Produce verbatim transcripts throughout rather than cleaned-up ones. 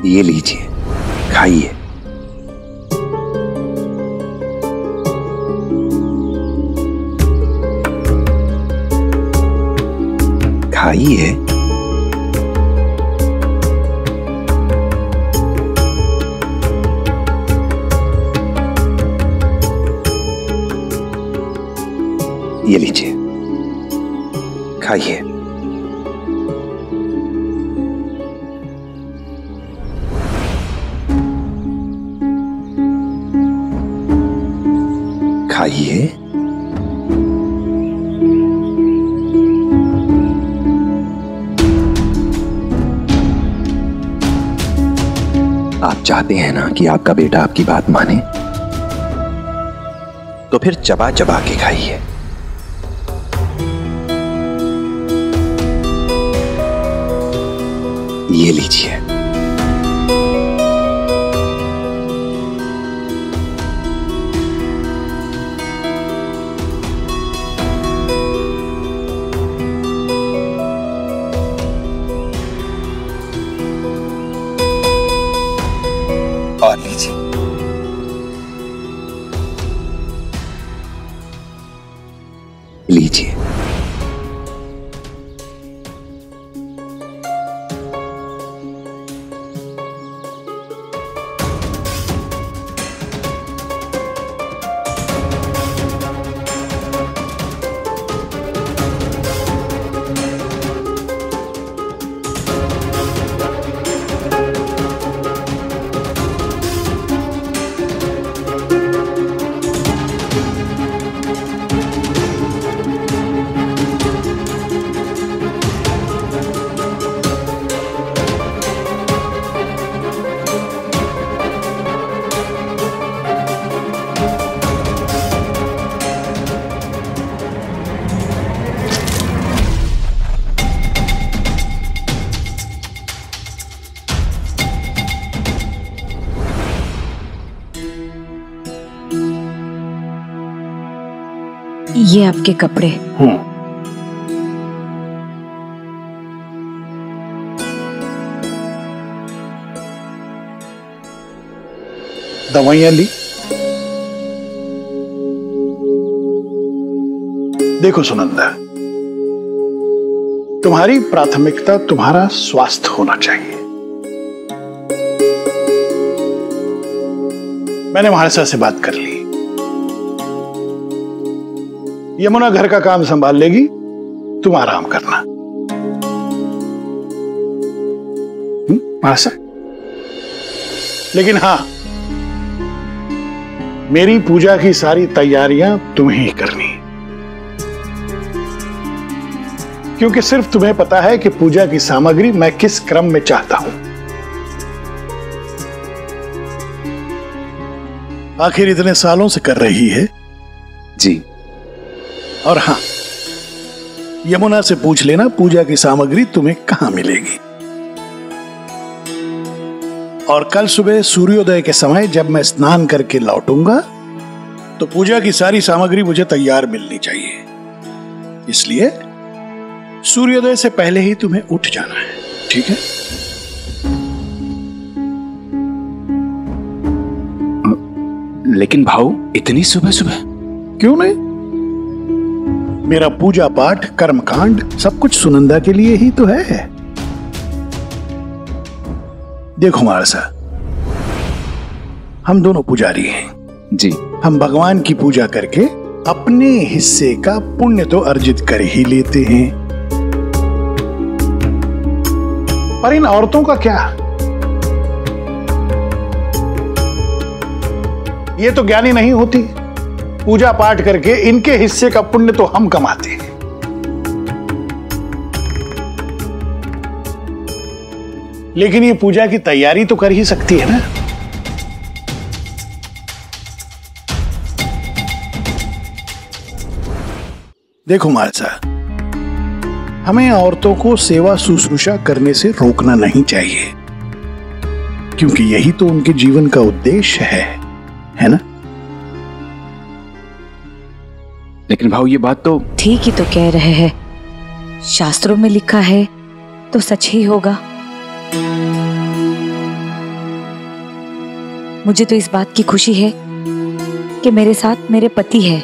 ये लीजिए, खाइए। खाइए। ये लीजिए, खाइए। खाइए। आप चाहते हैं ना कि आपका बेटा आपकी बात माने, तो फिर चबा चबा के खाइए। ये लीजिए। और लीजिए। लीजिए। ये आपके कपड़े। हम्म। दवाइयां ली? देखो सुनंदा, तुम्हारी प्राथमिकता तुम्हारा स्वास्थ्य होना चाहिए। मैंने महाराजा से बात कर ली, यमुना घर का काम संभाल लेगी, तुम आराम करना। महाराजा, लेकिन हां, मेरी पूजा की सारी तैयारियां तुम्हें ही करनी, क्योंकि सिर्फ तुम्हें पता है कि पूजा की सामग्री मैं किस क्रम में चाहता हूं। आखिर इतने सालों से कर रही है। जी। और हां, यमुना से पूछ लेना पूजा की सामग्री तुम्हें कहां मिलेगी। और कल सुबह सूर्योदय के समय जब मैं स्नान करके लौटूंगा तो पूजा की सारी सामग्री मुझे तैयार मिलनी चाहिए। इसलिए सूर्योदय से पहले ही तुम्हें उठ जाना है, ठीक है? लेकिन भाऊ, इतनी सुबह सुबह? क्यों नहीं? मेरा पूजा पाठ, कर्मकांड सब कुछ सुनंदा के लिए ही तो है। देखो महाराज, हम दोनों पुजारी हैं। जी। हम भगवान की पूजा करके अपने हिस्से का पुण्य तो अर्जित कर ही लेते हैं, पर इन औरतों का क्या? ये तो ज्ञानी नहीं होती। पूजा पाठ करके इनके हिस्से का पुण्य तो हम कमाते हैं। लेकिन ये पूजा की तैयारी तो कर ही सकती है ना। देखो महाराज, हमें औरतों को सेवा शुश्रूषा करने से रोकना नहीं चाहिए, क्योंकि यही तो उनके जीवन का उद्देश्य है, है ना? लेकिन भाऊ, ये बात तो ठीक ही तो कह रहे हैं। शास्त्रों में लिखा है तो सच ही होगा। मुझे तो इस बात की खुशी है कि मेरे साथ मेरे पति है,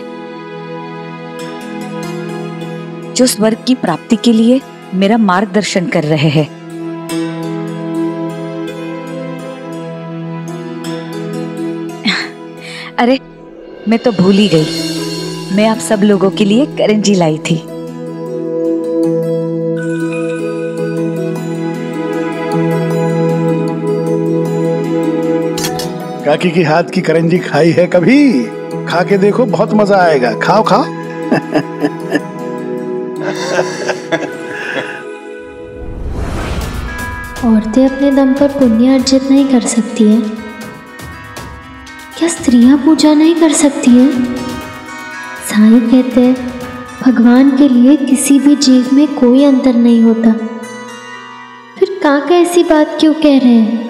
जो स्वर्ग की प्राप्ति के लिए मेरा मार्गदर्शन कर रहे हैं। अरे मैं तो भूल ही गई, मैं आप सब लोगों के लिए करंजी लाई थी। काकी की हाथ की करंजी खाई है कभी? खा के देखो, बहुत मजा आएगा। खाओ खाओ। औरतें अपने दम पर पुण्य अर्जित नहीं कर सकती हैं? क्या स्त्रियां पूजा नहीं कर सकती हैं? साईं कहते हैं भगवान के लिए किसी भी जीव में कोई अंतर नहीं होता। फिर काका ऐसी बात क्यों कह रहे हैं?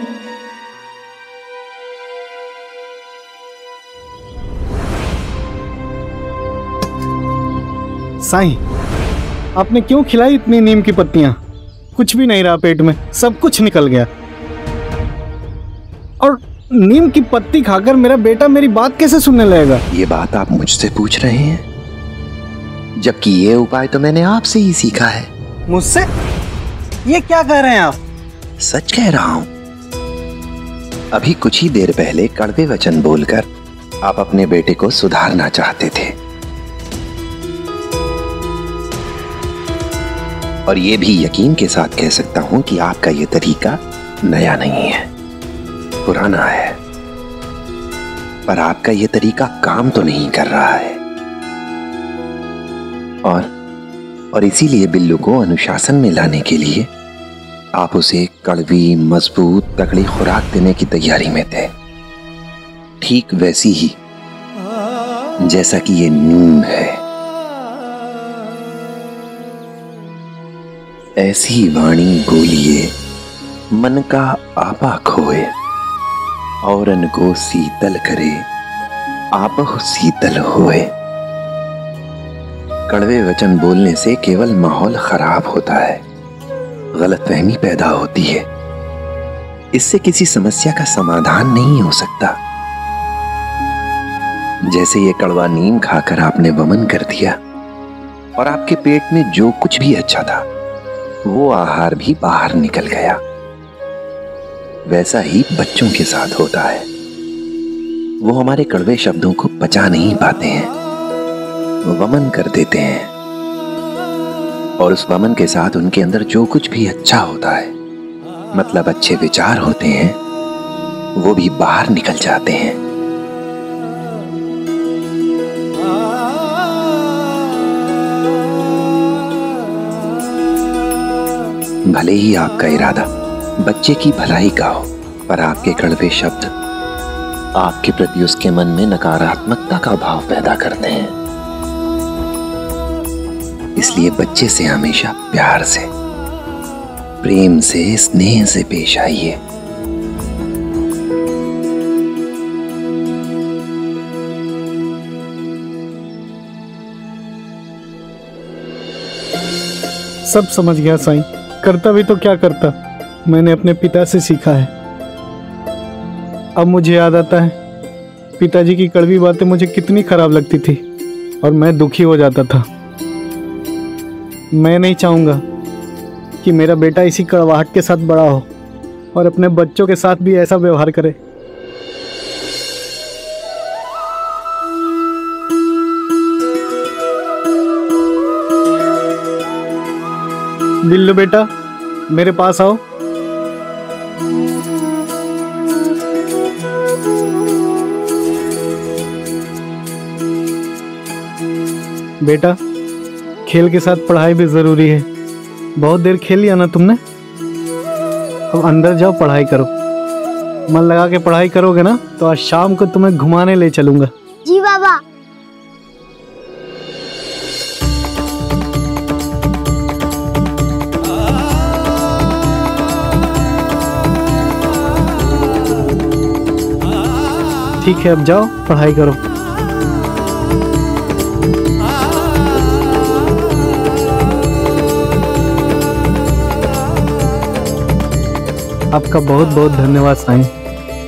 साईं, आपने क्यों खिलाई इतनी नीम की पत्तियां? कुछ भी नहीं रहा पेट में, सब कुछ निकल गया। और नीम की पत्ती खाकर मेरा बेटा मेरी बात कैसे सुनने लगेगा? ये बात आप मुझसे पूछ रहे हैं, जबकि ये उपाय तो मैंने आपसे ही सीखा है। मुझसे? ये क्या कह रहे हैं आप? सच कह रहा हूं। अभी कुछ ही देर पहले कड़वे वचन बोलकर आप अपने बेटे को सुधारना चाहते थे, और ये भी यकीन के साथ कह सकता हूं कि आपका ये तरीका नया नहीं है, पुराना है। पर आपका ये तरीका काम तो नहीं कर रहा है, और और इसीलिए बिल्लू को अनुशासन में लाने के लिए आप उसे कड़वी, मजबूत, तगड़ी खुराक देने की तैयारी में थे। ठीक वैसी ही जैसा कि ये नीम है। ऐसी वाणी बोलिए मन का आपा खोए, औरन को शीतल करे आपहु शीतल होए। कड़वे वचन बोलने से केवल माहौल खराब होता है, गलतफहमी पैदा होती है। इससे किसी समस्या का समाधान नहीं हो सकता। जैसे ये कड़वा नीम खाकर आपने वमन कर दिया और आपके पेट में जो कुछ भी अच्छा था वो आहार भी बाहर निकल गया, वैसा ही बच्चों के साथ होता है। वो हमारे कड़वे शब्दों को पचा नहीं पाते हैं, वमन कर देते हैं, और उस वमन के साथ उनके अंदर जो कुछ भी अच्छा होता है, मतलब अच्छे विचार होते हैं, वो भी बाहर निकल जाते हैं। भले ही आपका इरादा बच्चे की भलाई का हो, पर आपके कड़वे शब्द आपके प्रति उसके मन में नकारात्मकता का भाव पैदा करते हैं। इसलिए बच्चे से हमेशा प्यार से, प्रेम से, स्नेह से पेश आइए। सब समझ गया साईं, करता भी तो क्या करता, मैंने अपने पिता से सीखा है। अब मुझे याद आता है पिताजी की कड़वी बातें मुझे कितनी खराब लगती थी और मैं दुखी हो जाता था। मैं नहीं चाहूँगा कि मेरा बेटा इसी कड़वाहट के साथ बड़ा हो और अपने बच्चों के साथ भी ऐसा व्यवहार करे। बिल्लू बेटा, मेरे पास आओ। बेटा, खेल के साथ पढ़ाई भी जरूरी है। बहुत देर खेल लिया ना तुमने, अब अंदर जाओ, पढ़ाई करो। मन लगा के पढ़ाई करोगे ना तो आज शाम को तुम्हें घुमाने ले चलूंगा। जी बाबा। ठीक है, अब जाओ, पढ़ाई करो। आपका बहुत बहुत धन्यवाद साईं।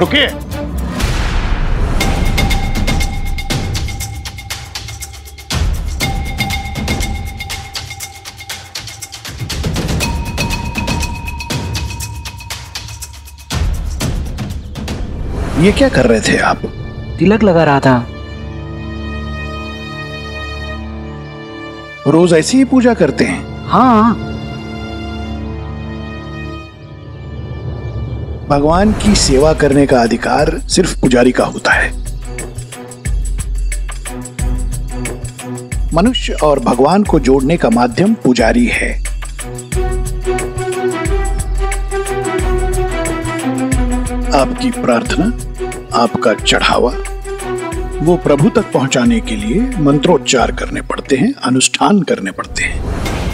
रुकिए। ये क्या कर रहे थे आप? तिलक लगा रहा था। रोज ऐसी ही पूजा करते हैं? हाँ। भगवान की सेवा करने का अधिकार सिर्फ पुजारी का होता है। मनुष्य और भगवान को जोड़ने का माध्यम पुजारी है। आपकी प्रार्थना, आपका चढ़ावा, वो प्रभु तक पहुंचाने के लिए मंत्रोच्चार करने पड़ते हैं, अनुष्ठान करने पड़ते हैं,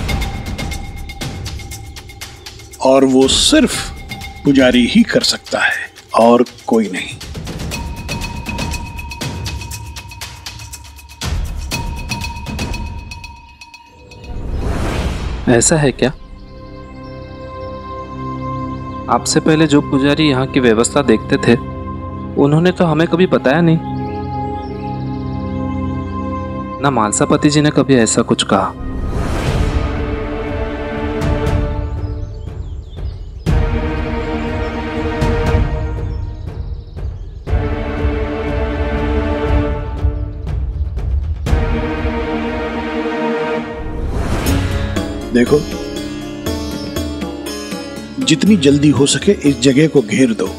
और वो सिर्फ पुजारी ही कर सकता है और कोई नहीं। ऐसा है क्या? आपसे पहले जो पुजारी यहाँ की व्यवस्था देखते थे, उन्होंने तो हमें कभी बताया नहीं। ना मानसापति जी ने कभी ऐसा कुछ कहा। देखो, जितनी जल्दी हो सके इस जगह को घेर दो,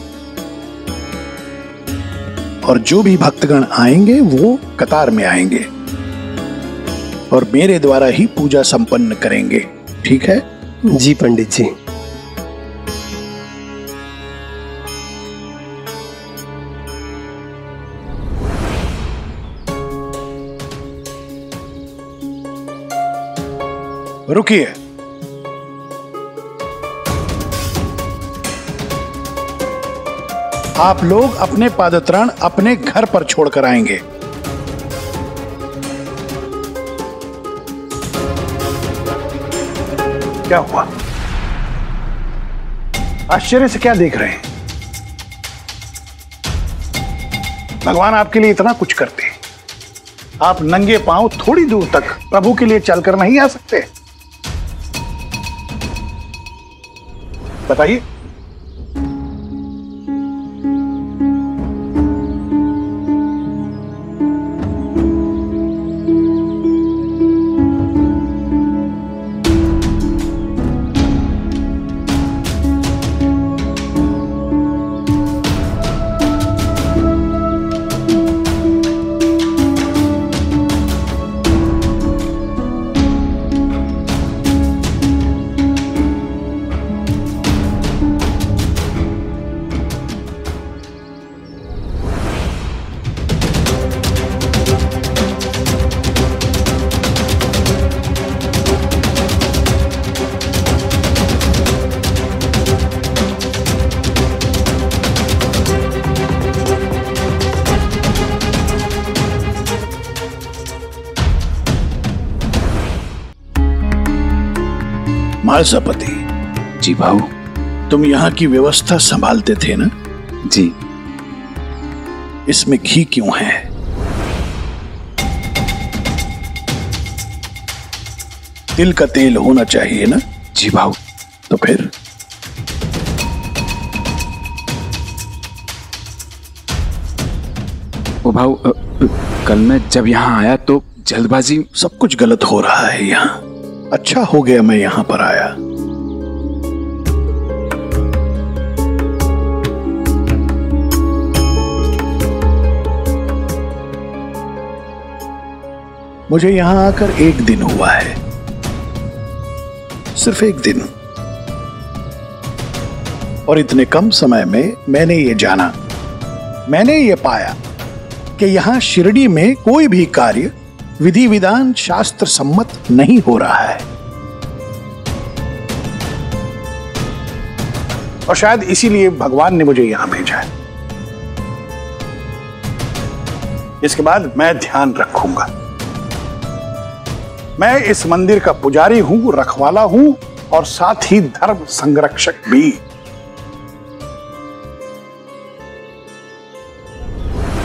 और जो भी भक्तगण आएंगे वो कतार में आएंगे और मेरे द्वारा ही पूजा संपन्न करेंगे। ठीक है? जी पंडित जी। रुकिए। आप लोग अपने पादत्राण अपने घर पर छोड़कर आएंगे। क्या हुआ? आश्चर्य से क्या देख रहे हैं? भगवान आपके लिए इतना कुछ करते हैं, आप नंगे पांव थोड़ी दूर तक प्रभु के लिए चलकर नहीं आ सकते? बताइए। मालसापति जी भाऊ। तुम यहाँ की व्यवस्था संभालते थे ना? जी। इसमें घी क्यों है? तिल का तेल होना चाहिए ना? जी भाऊ। तो फिर ओ भाऊ, कल मैं जब यहाँ आया तो जल्दबाजी। सब कुछ गलत हो रहा है यहाँ। अच्छा हो गया मैं यहां पर आया। मुझे यहां आकर एक दिन हुआ है, सिर्फ एक दिन, और इतने कम समय में मैंने ये जाना, मैंने ये पाया कि यहां शिरडी में कोई भी कार्य विधि विधान शास्त्र सम्मत नहीं हो रहा है। और शायद इसीलिए भगवान ने मुझे यहां भेजा है। इसके बाद मैं ध्यान रखूंगा। मैं इस मंदिर का पुजारी हूं, रखवाला हूं, और साथ ही धर्म संरक्षक भी।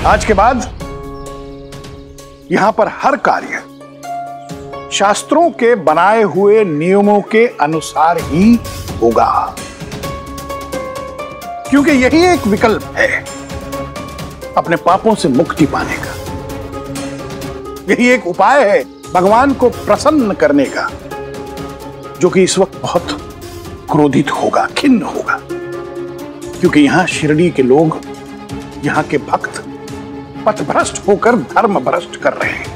आज के बाद यहां पर हर कार्य शास्त्रों के बनाए हुए नियमों के अनुसार ही होगा, क्योंकि यही एक विकल्प है अपने पापों से मुक्ति पाने का। यही एक उपाय है भगवान को प्रसन्न करने का, जो कि इस वक्त बहुत क्रोधित होगा, खिन्न होगा, क्योंकि यहां शिरडी के लोग, यहां के भक्त पथभ्रष्ट होकर धर्म भ्रष्ट कर रहे हैं,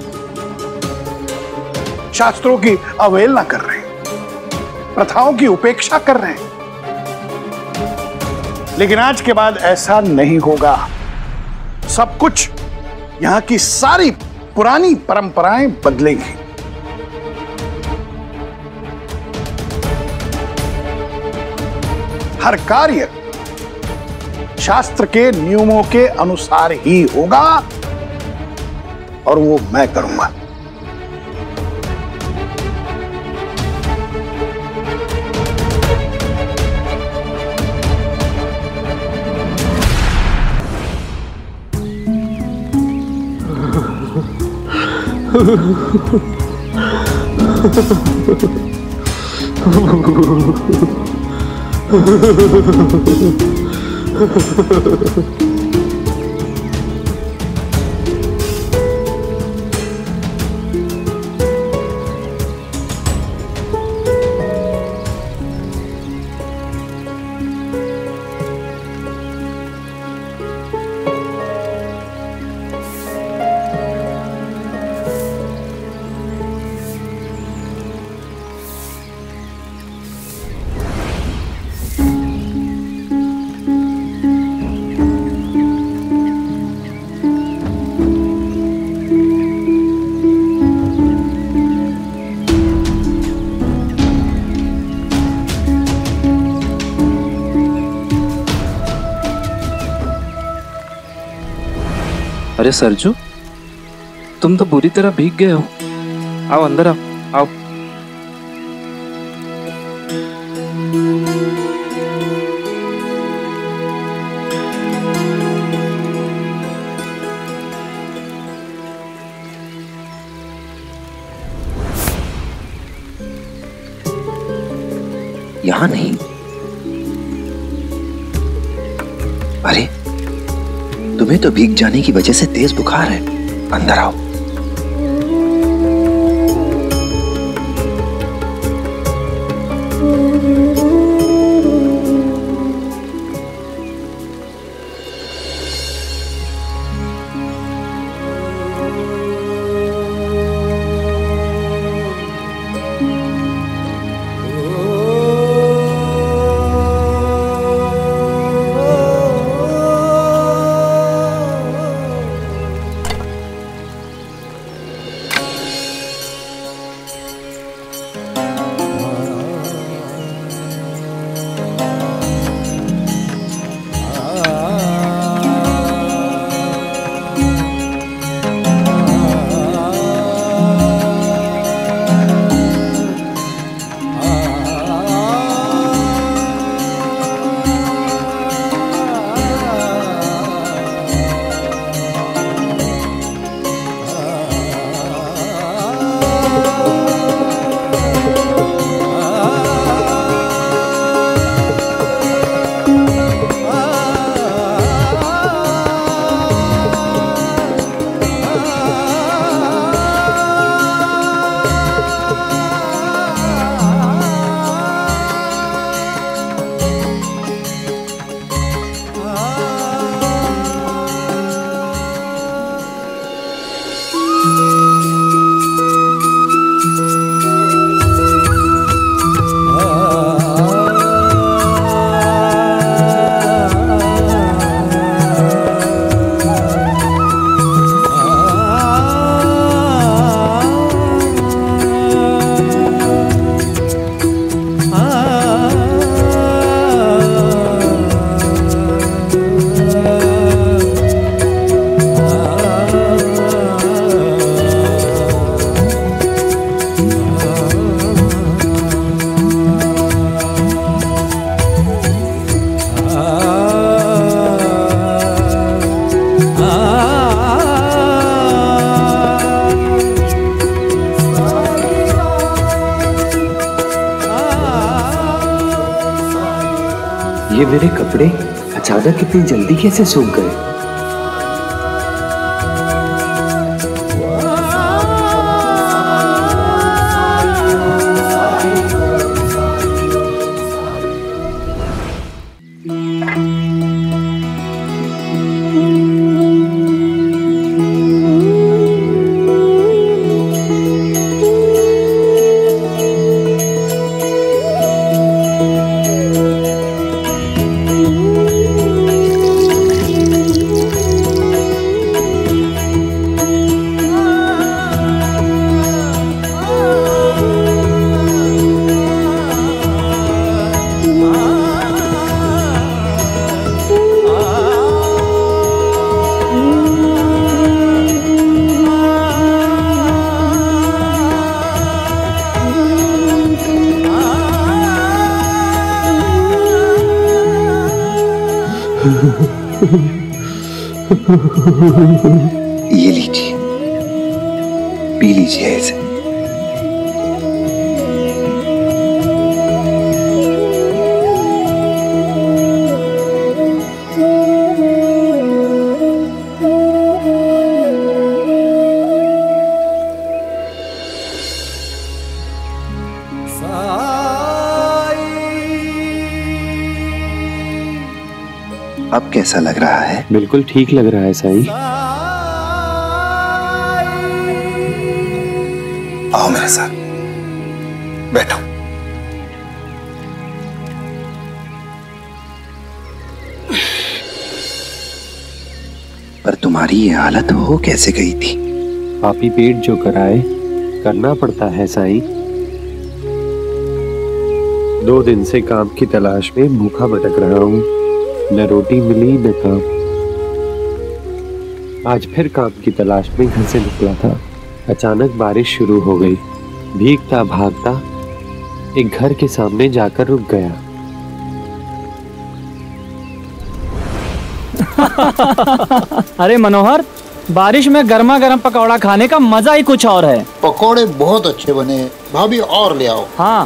शास्त्रों की अवहेलना कर रहे हैं, प्रथाओं की उपेक्षा कर रहे हैं। लेकिन आज के बाद ऐसा नहीं होगा। सब कुछ, यहां की सारी पुरानी परंपराएं बदलेंगी। हर कार्य शास्त्र के नियमों के अनुसार ही होगा और वो मैं करूंगा। अरे सरजू, तुम तो बुरी तरह भीग गए हो। आओ अंदर आओ, आओ। यहां नहीं। अरे, तुम्हें तो भीग जाने की वजह से तेज बुखार है। अंदर आओ। ये मेरे कपड़े अचानक इतनी जल्दी कैसे सूख गए? ये लीजिए, पी लीजिए इसे। अब कैसा लग रहा है? बिल्कुल ठीक लग रहा है साईं। आओ मेरे साथ, बैठो। पर तुम्हारी ये हालत हो कैसे गई थी? पापी पेट जो कराए करना पड़ता है साईं। दो दिन से काम की तलाश में भूखा भटक रहा हूँ, न रोटी मिली न काम। आज फिर काम की तलाश में घर से निकला था, अचानक बारिश शुरू हो गई। भीगता भागता एक घर के सामने जाकर रुक गया। अरे मनोहर, बारिश में गर्मा गर्म पकौड़ा खाने का मजा ही कुछ और है। पकौड़े बहुत अच्छे बने हैं, भाभी और ले आओ। हाँ।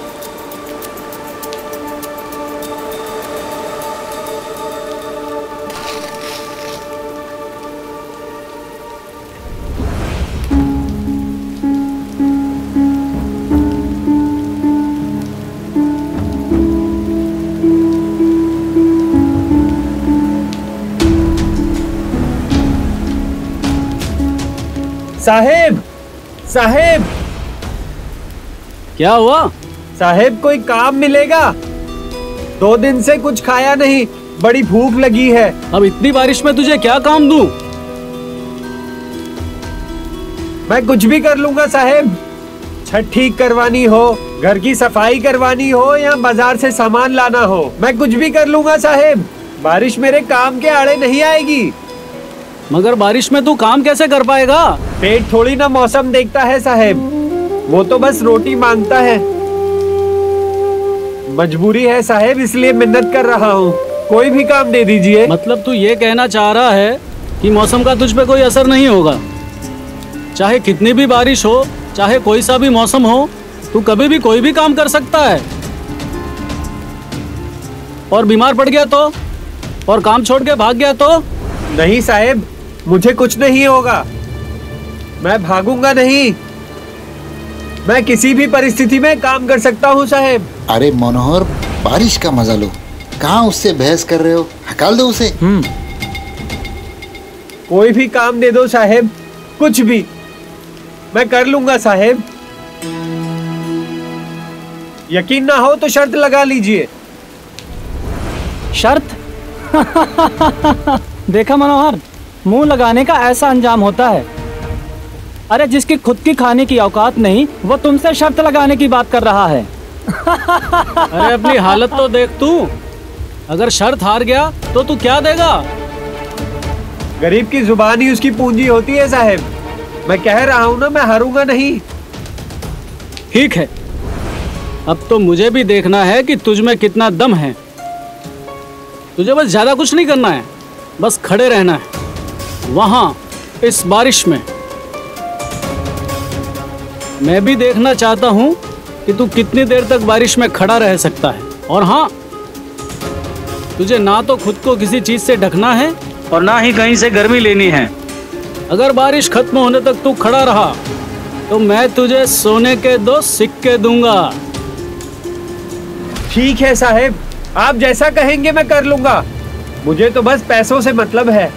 साहेब, साहेब, क्या हुआ? साहेब कोई काम मिलेगा? दो दिन से कुछ खाया नहीं, बड़ी भूख लगी है। अब इतनी बारिश में तुझे क्या काम दूं? मैं कुछ भी कर लूंगा साहेब। छत ठीक करवानी हो, घर की सफाई करवानी हो या बाजार से सामान लाना हो, मैं कुछ भी कर लूंगा साहेब। बारिश मेरे काम के आड़े नहीं आएगी। मगर बारिश में तू काम कैसे कर पाएगा? पेट थोड़ी ना मौसम देखता है साहेब, वो तो बस रोटी मांगता है। मजबूरी है साहेब, इसलिए मिन्नत कर रहा हूँ, कोई भी काम दे दीजिए। मतलब तू ये कहना चाह रहा है कि मौसम का तुझ पे कोई असर नहीं होगा? चाहे कितनी भी बारिश हो, चाहे कोई सा भी मौसम हो, तू कभी भी कोई भी काम कर सकता है। और बीमार पड़ गया तो? और काम छोड़ के भाग गया तो? नहीं साहेब, मुझे कुछ नहीं होगा, मैं भागूंगा नहीं। मैं किसी भी परिस्थिति में काम कर सकता हूँ साहेब। अरे मनोहर, बारिश का मजा लो, कहाँ उससे बहस कर रहे हो? हकाल दो उसे। हम्म, कोई भी काम दे दो साहेब, कुछ भी, मैं कर लूंगा साहेब। यकीन ना हो तो शर्त लगा लीजिए। शर्त? देखा मनोहर, मुंह लगाने का ऐसा अंजाम होता है। अरे जिसकी खुद की खाने की औकात नहीं, वो तुमसे शर्त लगाने की बात कर रहा है। अरे अपनी हालत तो देख तू, अगर शर्त हार गया तो तू क्या देगा? गरीब की जुबान ही उसकी पूंजी होती है साहब, मैं कह रहा हूँ ना, मैं हारूंगा नहीं। ठीक है, अब तो मुझे भी देखना है कि तुझ में कितना दम है। तुझे बस ज्यादा कुछ नहीं करना है, बस खड़े रहना है वहां इस बारिश में। मैं भी देखना चाहता हूं कि तू कितनी देर तक बारिश में खड़ा रह सकता है। और हाँ, तुझे ना तो खुद को किसी चीज से ढकना है और ना ही कहीं से गर्मी लेनी है। अगर बारिश खत्म होने तक तू खड़ा रहा तो मैं तुझे सोने के दो सिक्के दूंगा। ठीक है साहेब, आप जैसा कहेंगे मैं कर लूंगा। मुझे तो बस पैसों से मतलब है।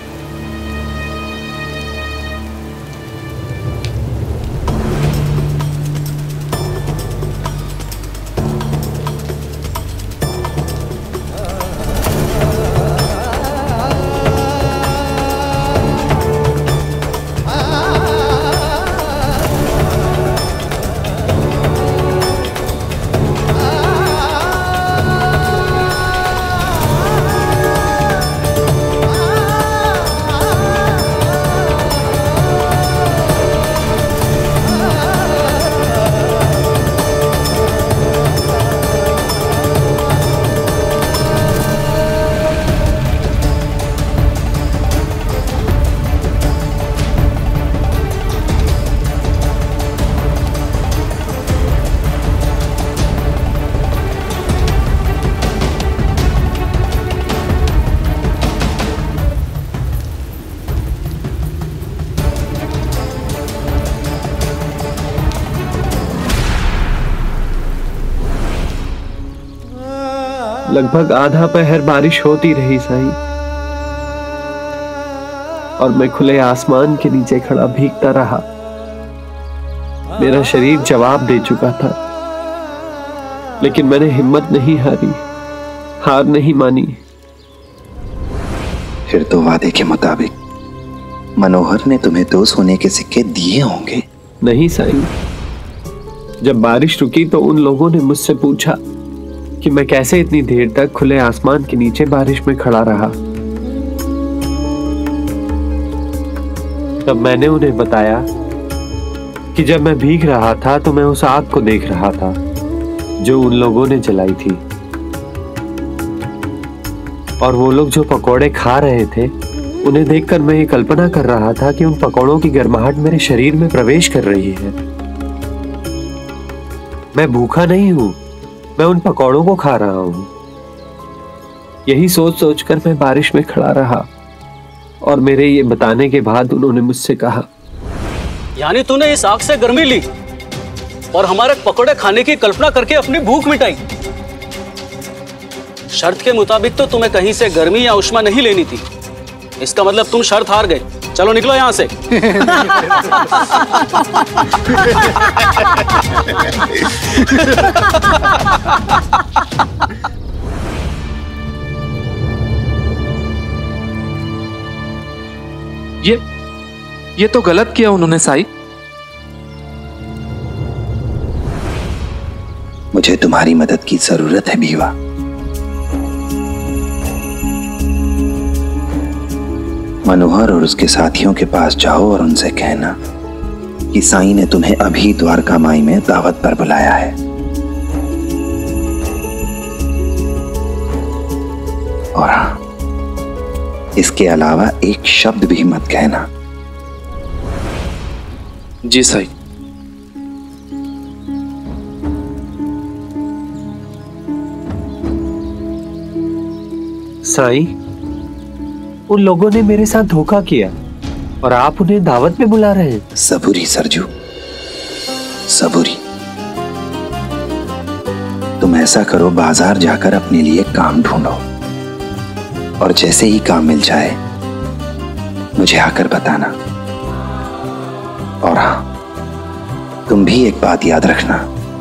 लगभग आधा पहर बारिश होती रही साईं, और मैं खुले आसमान के नीचे खड़ा भीगता रहा। मेरा शरीर जवाब दे चुका था, लेकिन मैंने हिम्मत नहीं हारी, हार नहीं मानी। फिर तो वादे के मुताबिक मनोहर ने तुम्हें दो सोने के सिक्के दिए होंगे। नहीं साईं, जब बारिश रुकी तो उन लोगों ने मुझसे पूछा कि मैं कैसे इतनी देर तक खुले आसमान के नीचे बारिश में खड़ा रहा। तब मैंने उन्हें बताया कि जब मैं भीग रहा था तो मैं उस आग को देख रहा था जो उन लोगों ने जलाई थी, और वो लोग जो पकौड़े खा रहे थे उन्हें देखकर मैं ये कल्पना कर रहा था कि उन पकौड़ों की गर्माहट मेरे शरीर में प्रवेश कर रही है। मैं भूखा नहीं हूं, मैं उन पकौड़ों को खा रहा हूं। यही सोच सोचकर मैं बारिश में खड़ा रहा, और मेरे ये बताने के बाद उन्होंने मुझसे कहा, यानी तूने इस आग से गर्मी ली और हमारे पकौड़े खाने की कल्पना करके अपनी भूख मिटाई। शर्त के मुताबिक तो तुम्हें कहीं से गर्मी या उष्मा नहीं लेनी थी। इसका मतलब तुम शर्त हार गए। चलो निकलो यहां से। ये ये तो गलत किया उन्होंने साईं। मुझे तुम्हारी मदद की जरूरत है भीवा। मनोहर और उसके साथियों के पास जाओ और उनसे कहना कि साईं ने तुम्हें अभी द्वारका माई में दावत पर बुलाया है। और हाँ, इसके अलावा एक शब्द भी मत कहना। जी साईं। साईं, उन लोगों ने मेरे साथ धोखा किया और आप उन्हें दावत में बुला रहे हैं। सबूरी सरजू, सबूरी। तुम ऐसा करो, बाजार जाकर अपने लिए काम ढूंढो, और जैसे ही काम मिल जाए मुझे आकर बताना। और हाँ, तुम भी एक बात याद रखना,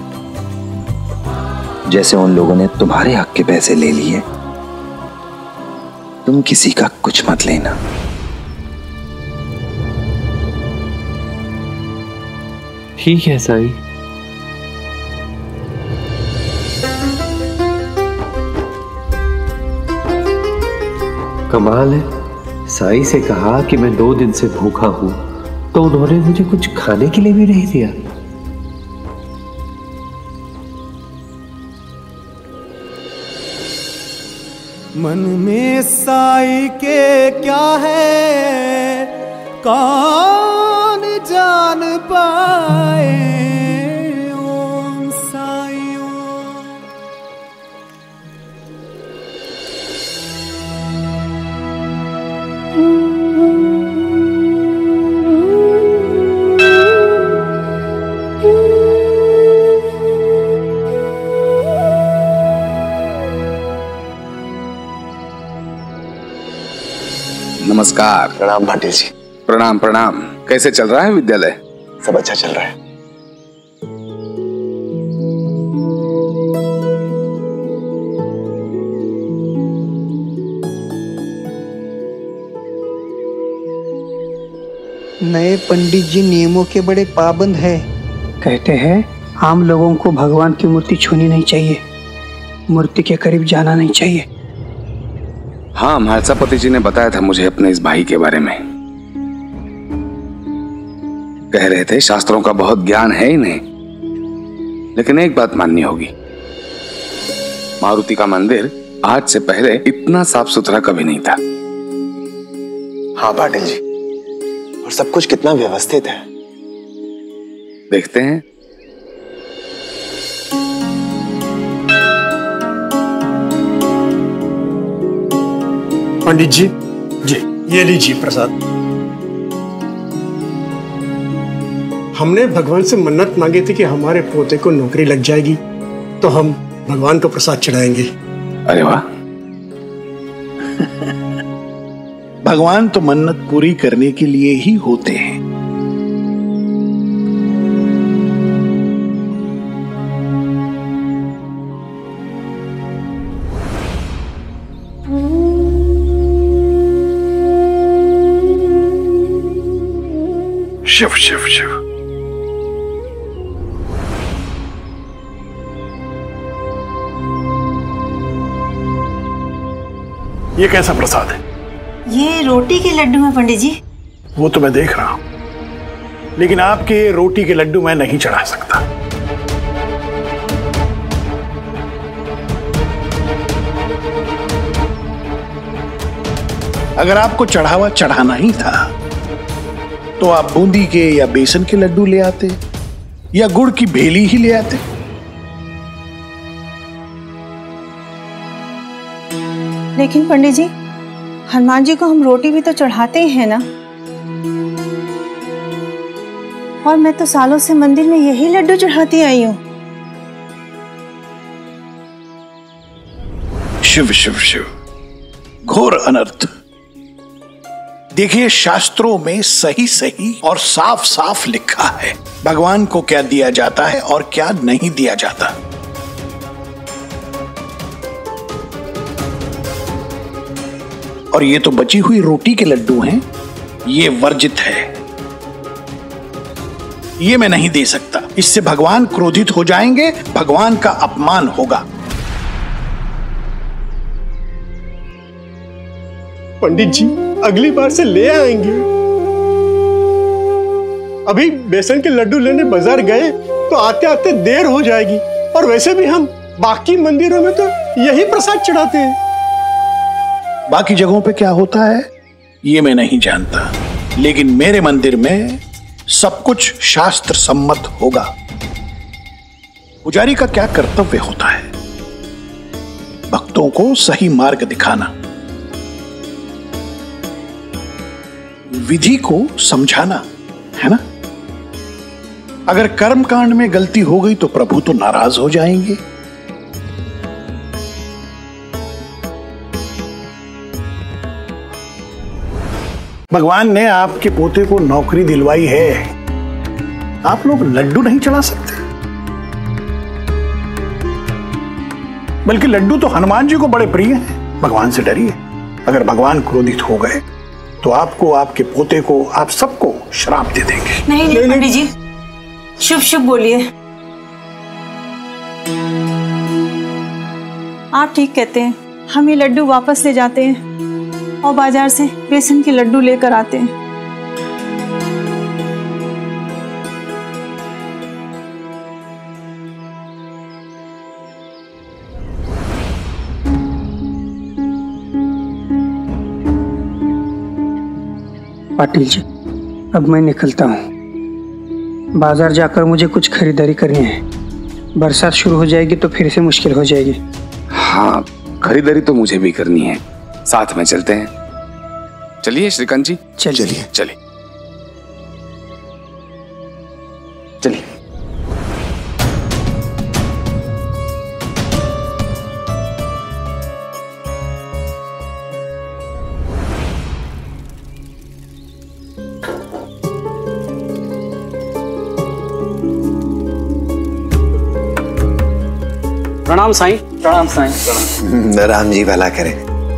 जैसे उन लोगों ने तुम्हारे हक के पैसे ले लिए, तुम किसी का कुछ मत लेना। ठीक है साईं। कमाल है, साईं से कहा कि मैं दो दिन से भूखा हूं तो उन्होंने मुझे कुछ खाने के लिए भी नहीं दिया। मन में साईं के क्या है कौन जान पाए। ओम साईं ओम। नमस्कार। प्रणाम पाटिल जी। प्रणाम प्रणाम। कैसे चल रहा है विद्यालय? सब अच्छा चल रहा है। नए पंडित जी नियमों के बड़े पाबंद हैं। कहते हैं आम लोगों को भगवान की मूर्ति छूनी नहीं चाहिए, मूर्ति के करीब जाना नहीं चाहिए। हाँ, महासापति जी ने बताया था मुझे अपने इस भाई के बारे में। कह रहे थे शास्त्रों का बहुत ज्ञान है इन्हें, लेकिन एक बात माननी होगी, मारुति का मंदिर आज से पहले इतना साफ सुथरा कभी नहीं था। हाँ पाटिल जी, और सब कुछ कितना व्यवस्थित है। देखते हैं। पंडित जी, जी ये लीजिए प्रसाद। हमने भगवान से मन्नत मांगी थी कि हमारे पोते को नौकरी लग जाएगी तो हम भगवान को प्रसाद चढ़ाएंगे। अरे वाह। भगवान तो मन्नत पूरी करने के लिए ही होते हैं। शिव शिव शिव। ये कैसा प्रसाद है? ये रोटी के लड्डू हैं पंडित जी। वो तो मैं देख रहा हूं, लेकिन आपके रोटी के लड्डू मैं नहीं चढ़ा सकता। अगर आपको चढ़ावा चढ़ाना ही था तो आप बूंदी के या बेसन के लड्डू ले आते या गुड़ की भेली ही ले आते। लेकिन पंडित जी, हनुमान जी को हम रोटी भी तो चढ़ाते ही हैं ना, और मैं तो सालों से मंदिर में यही लड्डू चढ़ाती आई हूँ। शिव शिव शिव। घोर अनर्थ। देखिए, शास्त्रों में सही सही और साफ साफ लिखा है भगवान को क्या दिया जाता है और क्या नहीं दिया जाता। और ये तो बची हुई रोटी के लड्डू हैं, ये वर्जित है, ये मैं नहीं दे सकता। इससे भगवान क्रोधित हो जाएंगे, भगवान का अपमान होगा। पंडित जी, अगली बार से ले आएंगे। अभी बेसन के लड्डू लेने बाजार गए तो आते आते देर हो जाएगी, और वैसे भी हम बाकी मंदिरों में तो यही प्रसाद चढ़ाते हैं। बाकी जगहों पे क्या होता है ये मैं नहीं जानता, लेकिन मेरे मंदिर में सब कुछ शास्त्र सम्मत होगा। पुजारी का क्या कर्तव्य होता है? भक्तों को सही मार्ग दिखाना, विधि को समझाना, है ना? अगर कर्म कांड में गलती हो गई तो प्रभु तो नाराज हो जाएंगे। भगवान ने आपके पोते को नौकरी दिलवाई है, आप लोग लड्डू नहीं चढ़ा सकते? बल्कि लड्डू तो हनुमान जी को बड़े प्रिय हैं। भगवान से डरिए, अगर भगवान क्रोधित हो गए तो आपको, आपके पोते को, आप सबको श्राप दे देंगे। नहीं नहीं पंडित जी, शुभ शुभ बोलिए। आप ठीक कहते हैं, हम ये लड्डू वापस ले जाते हैं और बाजार से बेसन के लड्डू लेकर आते हैं। पाटिल जी, अब मैं निकलता हूँ। बाजार जाकर मुझे कुछ खरीदारी करनी है। बरसात शुरू हो जाएगी तो फिर से मुश्किल हो जाएगी। हाँ, खरीदारी तो मुझे भी करनी है, साथ में चलते हैं। चलिए श्रीकांत जी। चलिए चलिए चलिए। प्रणाम साईं। प्रणाम साईं। राम जी भला करे।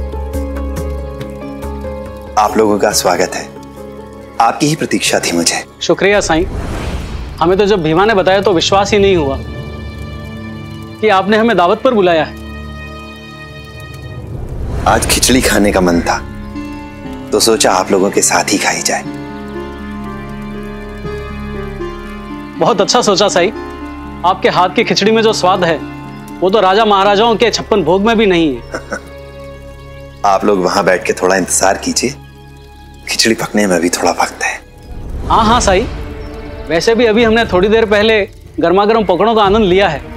आप लोगों का स्वागत है। आपकी ही प्रतीक्षा थी मुझे। शुक्रिया साईं। हमें तो जब भीमा ने बताया तो विश्वास ही नहीं हुआ कि आपने हमें दावत पर बुलाया है। आज खिचड़ी खाने का मन था तो सोचा आप लोगों के साथ ही खाई जाए। बहुत अच्छा सोचा साईं। आपके हाथ की खिचड़ी में जो स्वाद है वो तो राजा महाराजाओं के छप्पन भोग में भी नहीं है। आप लोग वहां बैठ के थोड़ा इंतजार कीजिए, खिचड़ी पकने में भी थोड़ा वक्त है। हाँ हाँ साईं, वैसे भी अभी हमने थोड़ी देर पहले गर्मा गर्म पकौड़ों का आनंद लिया है।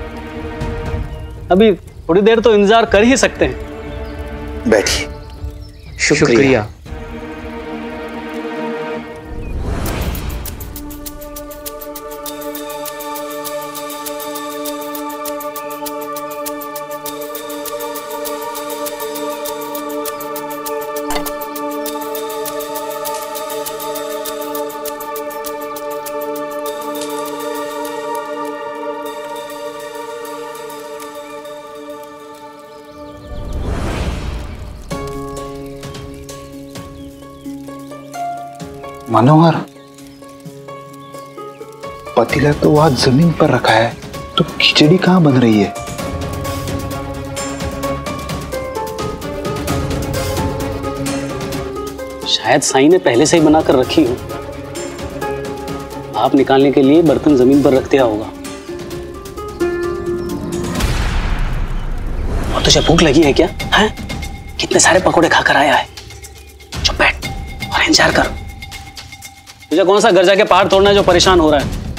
अभी थोड़ी देर तो इंतजार कर ही सकते हैं। बैठिए। शुक्रिया। मनोहर, पतीला तो वहां जमीन पर रखा है, तो खिचड़ी कहां बन रही है? शायद साईं ने पहले से ही बनाकर रखी हो। भाप निकालने के लिए बर्तन जमीन पर रख दिया होगा। और तुझे भूख लगी है क्या? हैं? कितने सारे पकोड़े खाकर आया है। चुप बैठ और इंतजार कर। तुझे कौन सा घर जाके पहाड़ तोड़ना है जो परेशान हो रहा है?